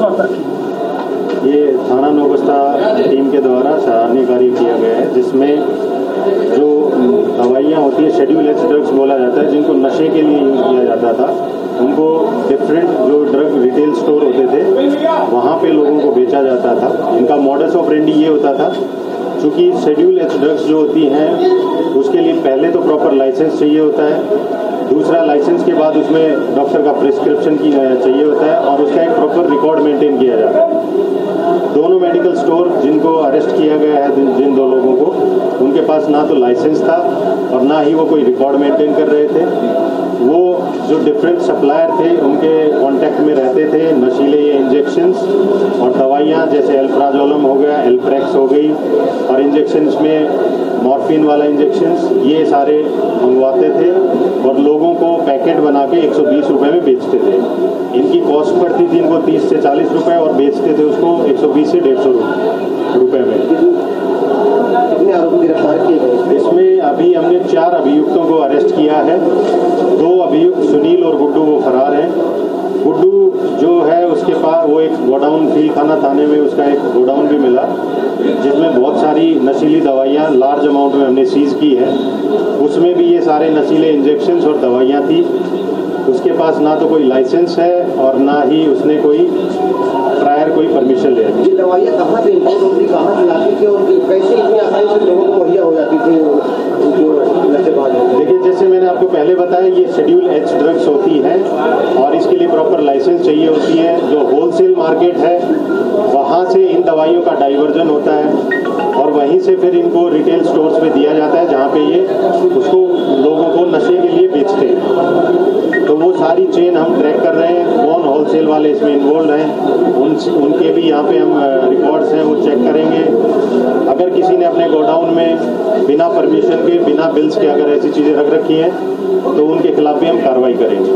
साथ रखी। ये थाना नौबस्ता टीम के द्वारा सराहनीय कार्य किया गया है, जिसमें जो दवाइयाँ होती है शेड्यूल एच ड्रग्स बोला जाता है, जिनको नशे के लिए यूज़ किया जाता था, उनको डिफरेंट जो ड्रग रिटेल स्टोर होते थे वहाँ पे लोगों को बेचा जाता था। इनका मॉडस ऑपरेंडी ये होता था, चूँकि शेड्यूल एच ड्रग्स जो होती हैं उसके लिए पहले तो प्रॉपर लाइसेंस चाहिए होता है, दूसरा लाइसेंस के बाद उसमें डॉक्टर का प्रिस्क्रिप्शन की चाहिए होता है और उसका एक प्रॉपर रिकॉर्ड मेंटेन किया जाता है। दोनों मेडिकल स्टोर जिनको अरेस्ट किया गया है, जिन दो लोगों को, उनके पास ना तो लाइसेंस था और ना ही वो कोई रिकॉर्ड मेंटेन कर रहे थे। वो जो डिफरेंट सप्लायर थे उनके कांटेक्ट में रहते थे। नशीले ये इंजेक्शंस और दवाइयाँ जैसे एल्प्राजोलम हो गया, एल्प्रेक्स हो गई, और इंजेक्शंस में मॉर्फिन वाला इंजेक्शंस, ये सारे मंगवाते थे और लोगों को पैकेट बना के 120 रुपये में बेचते थे। इनकी कॉस्ट पड़ती थी इनको 30 से 40 रुपये और बेचते थे उसको 120 से 150 रुपये में। कितने आरोपी गिरफ्तार किए गए? इसमें अभी हमने 4 अभियुक्तों को अरेस्ट किया है। 2 अभियुक्त सुनील और गुड्डू वो फरार हैं। गुड्डू जो है उसके पास वो एक गोडाउन फीलखाना थाने में उसका एक गोडाउन भी मिला, जिसमें बहुत सारी नशीली दवाइयाँ लार्ज अमाउंट में हमने सीज की है। उसमें भी ये सारे नशीले इंजेक्शंस और दवाइयाँ थी। उसके पास ना तो कोई लाइसेंस है और ना ही उसने कोई प्रायर कोई परमिशन ले रखी। ये दवाइयाँ कहाँ से इम्पोर्ट होती, कहाँ से लाती थी और कैसे इतनी आसानी से लोगों को मुहैया हो जाती थी जो नशेबाज हैं? देखिए, जैसे मैंने आपको पहले बताया, ये शेड्यूल एच ड्रग्स होती हैं और इसके लिए प्रॉपर लाइसेंस चाहिए होती है। जो होलसेल मार्केट है वहाँ से इन दवाइयों का डाइवर्जन होता है और वहीं से फिर इनको रिटेल स्टोर्स पे दिया जाता है, जहाँ पे ये उसको लोगों को नशे के लिए बेचते हैं। तो वो सारी चेन हम ट्रैक कर रहे हैं, कौन होलसेल वाले इसमें इन्वॉल्व हैं, उनके भी यहाँ पे हम रिकॉर्ड्स हैं वो चेक करेंगे। अगर किसी ने अपने गोडाउन में बिना परमिशन के, बिना बिल्स के अगर ऐसी चीज़ें रख रखी हैं तो उनके खिलाफ भी हम कार्रवाई करेंगे।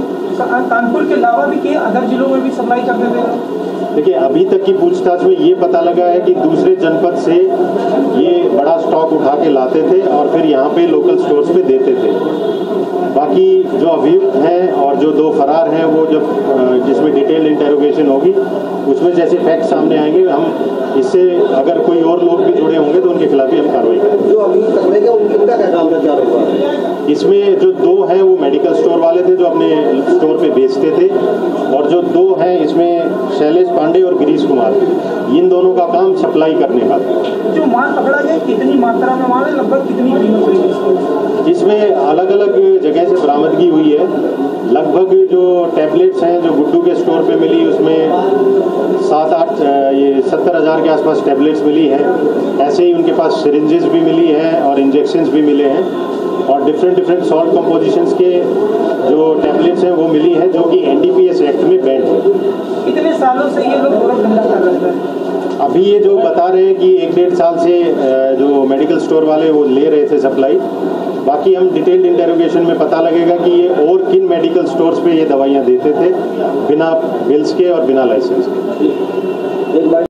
कानपुर के अलावा भी के अदर जिलों में भी सप्लाई करते थे? देखिए, अभी तक की पूछताछ में ये पता लगा है कि दूसरे जनपद से ये बड़ा स्टॉक उठा के लाते थे और फिर यहाँ पे लोकल स्टोर्स पे देते थे। बाकी जो अभियुक्त हैं और जो 2 फरार हैं, वो जब जिसमें डिटेल इंटेरोगेशन होगी उसमें जैसे फैक्ट सामने आएंगे, हम इससे अगर कोई और लोग भी जुड़े होंगे तो उनके खिलाफ भी हम कार्रवाई करेंगे। जो अभियुक्त पकड़े गए उनका क्या काम है, क्या होगा? इसमें जो 2 हैं वो मेडिकल स्टोर वाले थे जो अपने स्टोर पे बेचते थे, और जो 2 हैं इसमें शैलेश पांडे और गिरीश कुमार, इन दोनों का काम सप्लाई करने का। जो माल पकड़ा गया कितनी मात्रा में माल है, लगभग कितनी कीमत पड़ेगी? इसमें अलग अलग जगह से बरामदगी हुई है। लगभग जो टैबलेट्स हैं जो गुड्डू के स्टोर पे मिली, उसमें 7-8 ये 70,000 के आसपास टैबलेट्स मिली हैं। ऐसे ही उनके पास सिरिंजेस भी मिली हैं और इंजेक्शंस भी मिले हैं, और डिफरेंट सॉल्ट कंपोजिशंस के जो टैबलेट्स हैं वो मिली हैं, जो कि NDPS एक्ट में बैंड है। कितने सालों से ये लोग धंधा कर रहे हैं? अभी ये जो बता रहे हैं कि 1-1.5 साल से जो मेडिकल स्टोर वाले वो ले रहे थे सप्लाई। बाकी हम डिटेल्ड इंटेरोगेशन में पता लगेगा कि ये और किन मेडिकल स्टोर्स पे ये दवाइयाँ देते थे बिना बिल्स के और बिना लाइसेंस के।